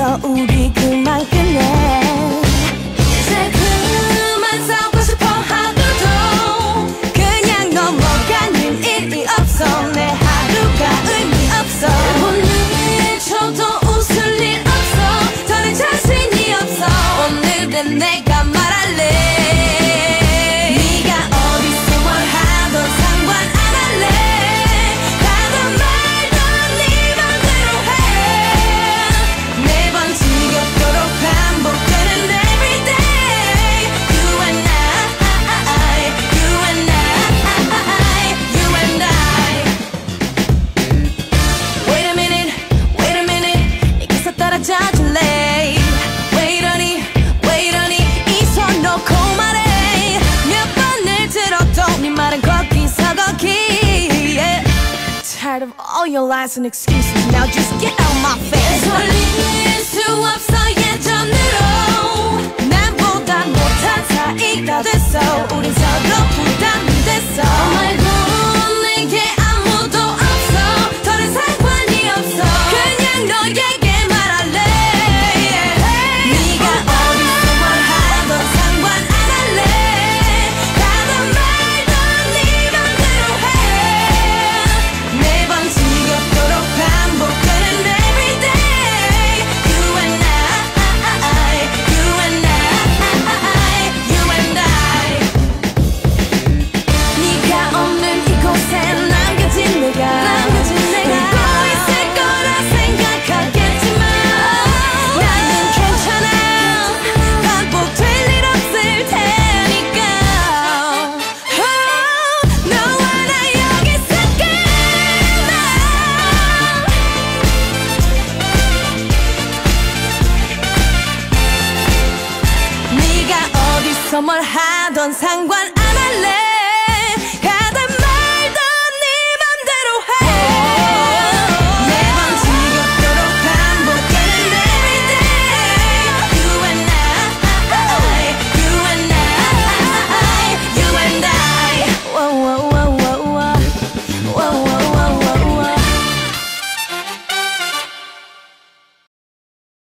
됐어 우리 그만 끝내 이제 그만 싸우고 싶어 하고도 그냥 넘어가는 일이 없어 내 하루가 의미 없어 오늘 쳐도 웃을 일 없어 더는 자신이 없어 오늘은 내가 말할래 왜 이러니 이 손 놓고 말해 몇 번을 들어도 네 말은 거기서 거기 yeah. Tired of all your lies and excuses Now just get out my face 돌릴 수 없어 예전으로 남보다 못한 사이가 됐어 우린 서로 부담이 됐어 말고 내게 아무도 없어 더는 상관이 없어 그냥 너에게 뭘 하던 상관